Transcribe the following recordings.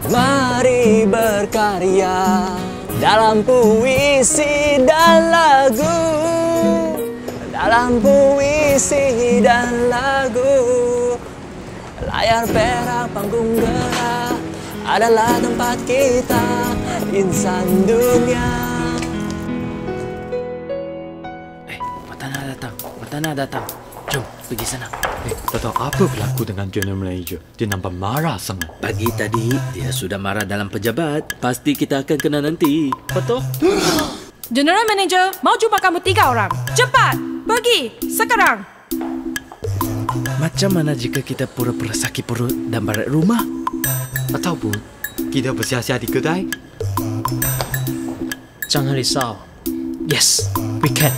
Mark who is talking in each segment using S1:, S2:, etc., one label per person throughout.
S1: Mari berkarya dalam puisi dan lagu, dalam puisi dan lagu. Layar perak, panggung gerak adalah tempat kita, insan dunia.
S2: Matana datang. Jom, pergi sana.
S3: Tak tahu apa berlaku dengan General Manager. Dia nampak marah sangat.
S2: Pagi tadi, dia sudah marah dalam pejabat. Pasti kita akan kena nanti. Betul?
S4: General Manager, mau jumpa kamu 3 orang. Cepat, pergi, sekarang.
S2: Macam mana jika kita pura-pura sakit perut dan balik rumah?
S3: Ataupun kita bersiasat di kedai.
S5: Jangan risau. Yes, we can.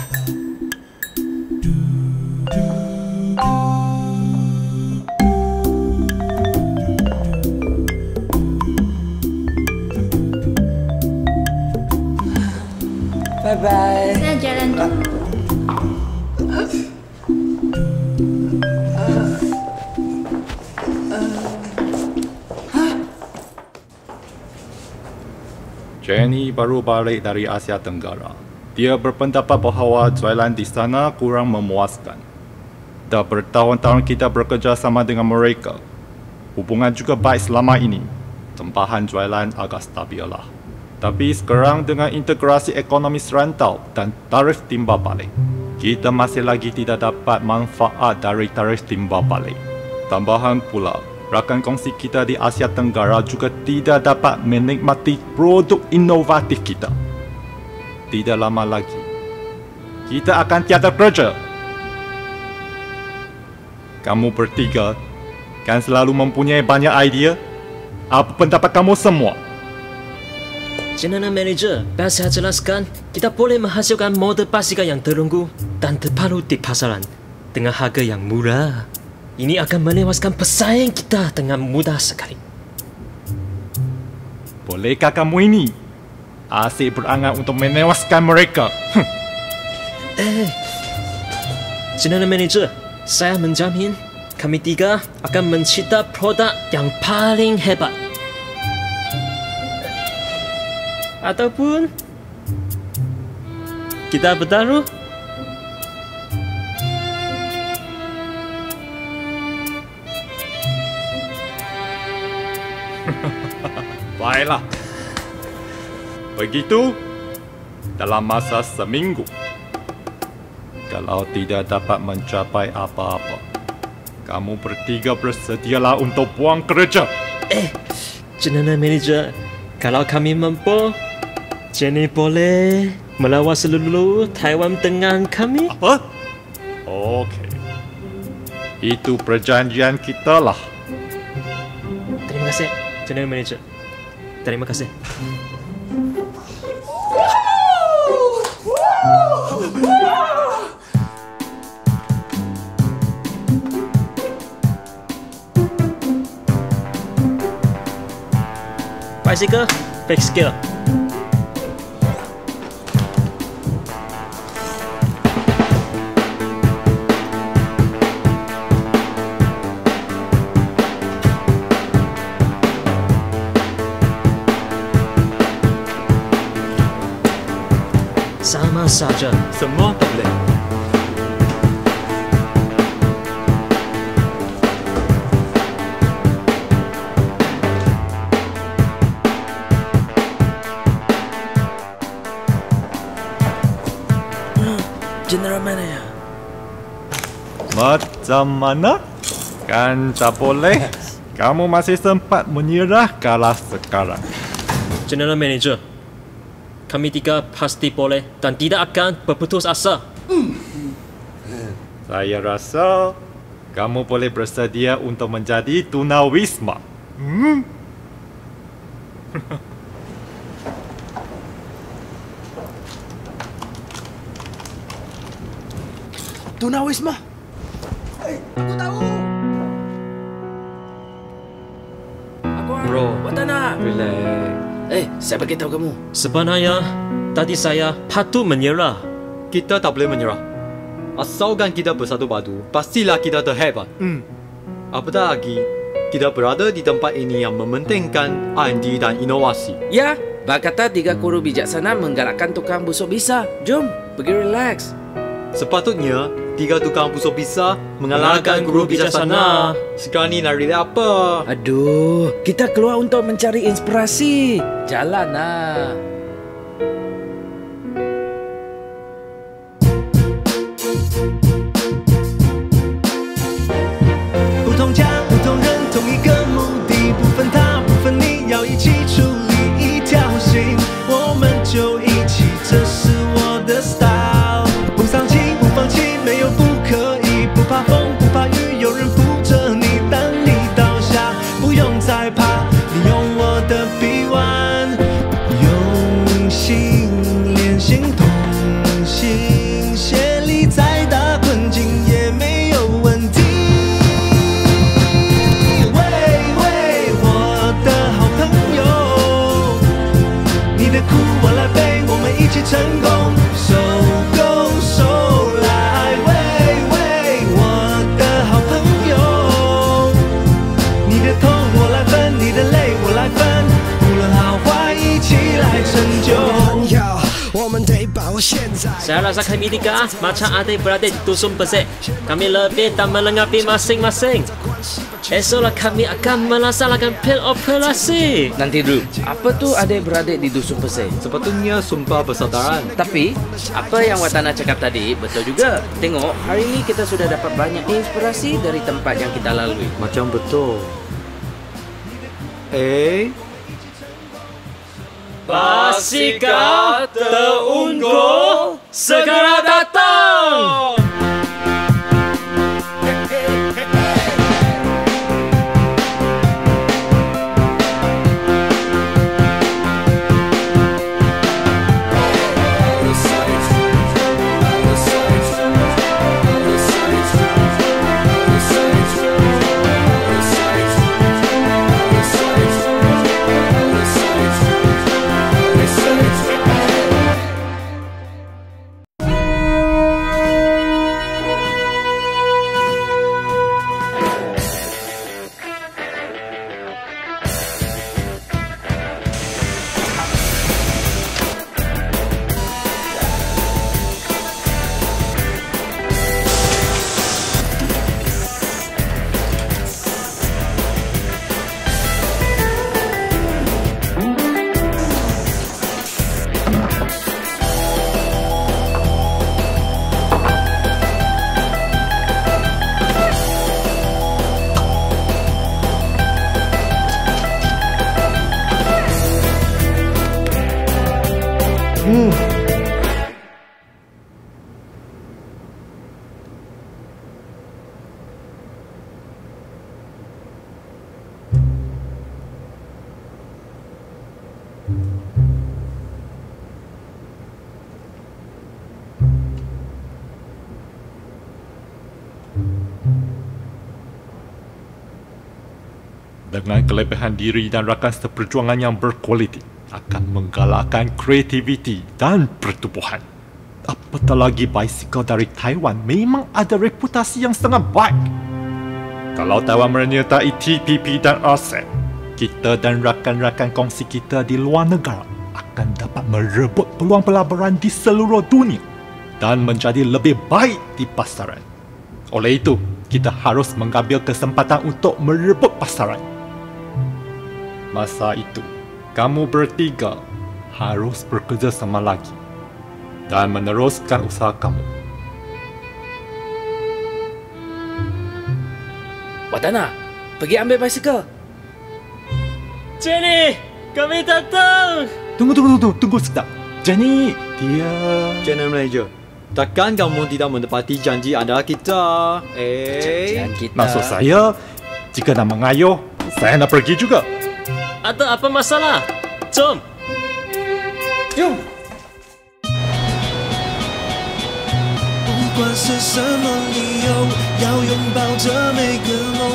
S1: Bye-bye.
S6: Saya jalan dulu.
S7: Jenny baru balik dari Asia Tenggara. Dia berpendapat bahawa jualan di sana kurang memuaskan. Dah bertahun-tahun kita bekerja sama dengan mereka. Hubungan juga baik selama ini. Tempahan jualan agak stabil lah. Tapi sekarang dengan integrasi ekonomi serantau dan tarif timbal balik, kita masih lagi tidak dapat manfaat dari tarif timbal balik. Tambahan pula, rakan kongsi kita di Asia Tenggara juga tidak dapat menikmati produk inovatif kita. Tidak lama lagi, kita akan tiada kerja. Kamu bertiga kan selalu mempunyai banyak idea. Apa pendapat kamu semua?
S5: General Manager, biar saya jelaskan, kita boleh menghasilkan model basikal yang terunggu dan terbaru di pasaran dengan harga yang murah. Ini akan menewaskan pesaing kita dengan mudah sekali.
S7: Bolehkah kamu ini asyik berangan untuk menewaskan mereka?
S5: General Manager, saya menjamin kami 3 akan mencipta produk yang paling hebat. Ataupun kita bertaruh.
S7: Baiklah. Begitu, dalam masa seminggu, kalau tidak dapat mencapai apa-apa, kamu bertiga bersedialah untuk buang kerja.
S5: General Manager, kalau kami mampu, Jenny boleh melawan seluruh Taiwan dengan kami?
S7: Apa? Okey. Itu perjanjian kita lah.
S5: Terima kasih, General Manager. Terima kasih. Bicycle, back skill. Sama saja.
S3: Semua tak boleh.
S2: General Manager.
S7: Macam mana? Kan tak boleh. Kamu masih sempat menyerah kalah sekarang.
S5: General Manager, kami 3 pasti boleh dan tidak akan berputus asa.
S7: Saya rasa kamu boleh bersedia untuk menjadi tunawisma.
S2: Tunawisma. Aku tahu.
S5: Bro,
S2: Watana.
S3: Relax.
S2: Saya beritahu kamu.
S5: sebenarnya tadi saya patut menyerah.
S3: Kita tak boleh menyerah. Asalkan kita bersatu padu, pastilah kita terhebat. Apatah lagi, kita berada di tempat ini yang mementingkan R&D dan inovasi.
S2: Ya, bak kata 3 guru bijaksana menggalakkan tukang busuk bisa. Jom, pergi relax.
S3: Sepatutnya 3 tukang busuk bisa mengalahkan guru bijaksana. Sekarang ni nak relax apa?
S2: Aduh, kita keluar untuk mencari inspirasi. Jalan lah.
S6: 现在
S5: Saya rasa kami tiga macam adik-beradik di dusun besar. Kami lebih tak melengkapi masing-masing. Esoklah kami akan melaksanakan pil operasi.
S2: Nanti dulu, apa tu adik-beradik di dusun pesek?
S3: Sepatutnya sumpah persaudaraan.
S2: Tapi, apa yang Watana cakap tadi betul juga. Tengok, hari ini kita sudah dapat banyak inspirasi dari tempat yang kita lalui.
S3: Macam betul.
S5: Pasika terunggul segera datang.
S7: Dengan kelebihan diri dan rakan seperjuangan yang berkualiti akan menggalakkan kreativiti dan pertubuhan. Apatah lagi basikal dari Taiwan memang ada reputasi yang sangat baik. Kalau Taiwan menyertai TPP dan RCEP, kita dan rakan-rakan kongsi kita di luar negara akan dapat merebut peluang pelaburan di seluruh dunia dan menjadi lebih baik di pasaran. Oleh itu, kita harus mengambil kesempatan untuk merebut pasaran. Masa itu, kamu bertiga harus bekerjasama lagi dan meneruskan usaha kamu.
S2: Watana, pergi ambil basikal.
S5: Jenny, kami datang.
S7: Tunggu sekejap. Jenny, dia...
S3: General Manager, takkan kamu tidak menepati janji anda kita?
S2: Jangan kita.
S7: Maksud saya, jika nak mengayuh, saya nak pergi juga.
S5: Ada apa masalah? Jom.
S2: Jom.
S6: 不管是什么理由，要拥抱着每个梦。